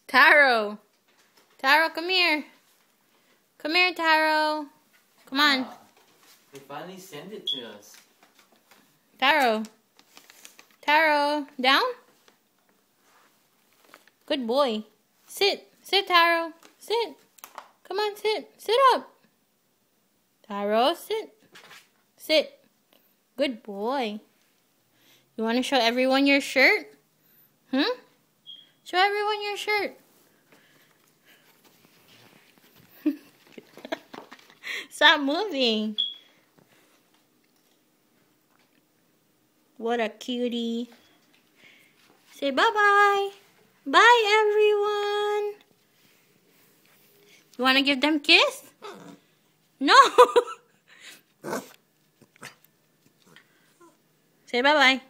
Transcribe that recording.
Taro. Taro, come here. Come here, Taro. Come on. They finally sent it to us. Taro. Taro, down. Good boy. Sit. Sit, Taro. Sit. Come on, sit. Sit up. Taro, sit. Sit. Good boy. You want to show everyone your shirt? Show everyone your shirt. Stop moving. What a cutie. Say bye-bye. Bye, everyone. You want to give them a kiss? No. Say bye-bye.